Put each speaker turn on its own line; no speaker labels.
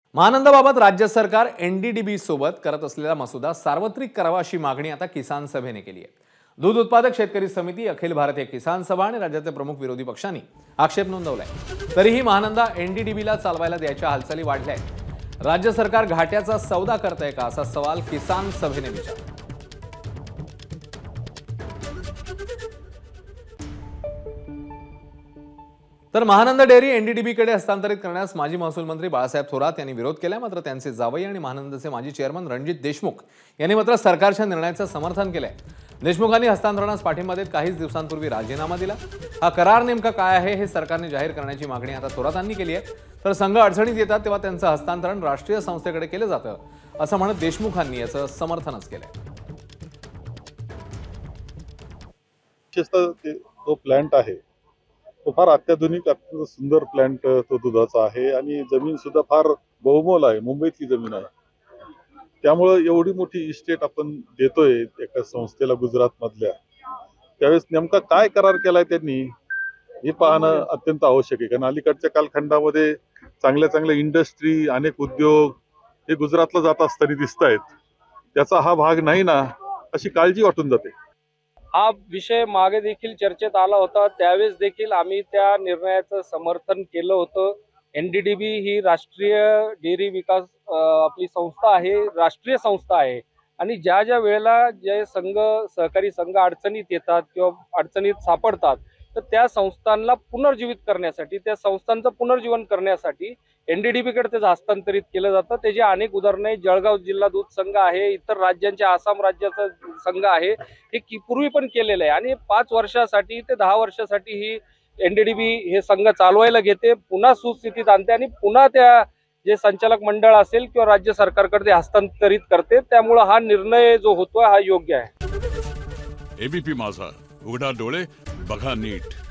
महानंदाबाबत राज्य सरकार एनडीडीबी सोबत करत असलेला मसुदा सार्वत्रिक करावा अशी मागणी आता किसान सभेने केली आहे। दूध उत्पादक शेतकरी समिती, अखिल भारतीय किसान सभा आणि राज्याचे प्रमुख विरोधी पक्षांनी आक्षेप नोंदवलाय। तरीही महानंदा एनडीडीबीला चालवायला द्यायच्या हालचाली वाढल्या आहेत। राज्य सरकार घाट्याचा सौदा करतंय का असा सवाल किसान सभेने विचारला। तर महानंदा डेअरी एनडीडीबीकडे हस्तांतरित करण्यास माजी महसूल मंत्री बाळासाहेब थोरात यांनी विरोध केला। मात्र त्यांचे जावई आणि महानंदाचे माजी चेअरमन रणजित देशमुख यांनी मात्र सरकारच्या निर्णयाचं समर्थन केलंय। देशमुखांनी हस्तांतरणास पाठिंबा देत काहीच दिवसांपूर्वी राजीनामा दिला। हा करार नेमका काय आहे हे सरकारने जाहीर करण्याची मागणी आता थोरातांनी केली आहे। तर संघ अडचणीत येतात तेव्हा त्यांचं हस्तांतरण राष्ट्रीय संस्थेकडे केलं जातं असं म्हणत देशमुखांनी याचं समर्थनच केलंय।
तो प्लांट आहे तो फार अत्याधुनिक, अत्यंत सुंदर प्लांट तो दुधाचा आहे आणि जमीन सुद्धा फार बहुमोल आहे, मुंबईतली जमीन आहे। त्यामुळे एवढी मोठी इस्टेट आपण देतोय एका संस्थेला गुजरात मधल्या, त्यावेळेस नेमका काय करार केलाय त्यांनी हे पाहणं अत्यंत आवश्यक आहे। कारण अलीकडच्या कालखंडामध्ये चांगल्या चांगल्या इंडस्ट्री, अनेक उद्योग हे गुजरातला जात असताना दिसत आहेत। त्याचा हा भाग नाही ना अशी काळजी वाटून जाते।
हा विषय मागे देखील चर्चेत आला होता, त्यावेळेस देखील आम्ही त्या निर्णयाचं समर्थन केलं होतं। एनडीडीबी ही राष्ट्रीय डेअरी विकास आपली संस्था आहे, राष्ट्रीय संस्था आहे आणि ज्या ज्या वेळेला जे संघ, सहकारी संघ अडचणीत येतात किंवा अडचणीत सापडतात तर त्या संस्थांना पुनर्जीवित करण्यासाठी, त्या संस्थांचं पुनर्जीवन करण्यासाठी एनडीडीबीकडे त्याचं हस्तांतरित केलं जातं। त्याची अनेक उदाहरणं आहेत। जळगाव जिल्हा दूध संघ आहे, इतर राज्यांच्या आसाम राज्याचा संघ आहे, हे पूर्वी पण केलेलं आहे आणि 5 वर्षासाठी ते 10 वर्षासाठी ही एनडीडीबी हे संघ चालवायला घेते, पुन्हा सुस्थितीत आणते आणि पुन्हा त्या जे संचालक मंडळ असेल किंवा राज्य सरकारकडे ते हस्तांतरित करते। त्यामुळे हा निर्णय जो होतोय हा योग्य आहे।
एबीपी माझा, उघडा डोळे बघा नीट।